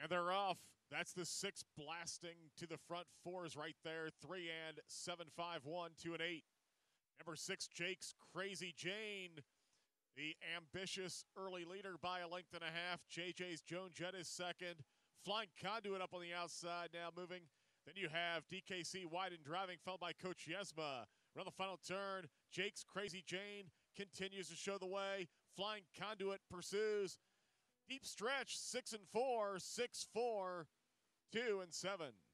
And they're off. That's the 6 blasting to the front 4s right there. 3 and 7, 5, 1, 2 and 8. Number 6, Jake's Crazy Jane. The ambitious early leader by a length and a half. JJ's Joan Jett is second. Flying Conduit up on the outside now moving. Then you have DKC wide and driving, followed by Coach Yesma. Around the final turn, Jake's Crazy Jane continues to show the way. Flying Conduit pursues. Deep stretch, 6 and 4, 6, 4, 2 and 7.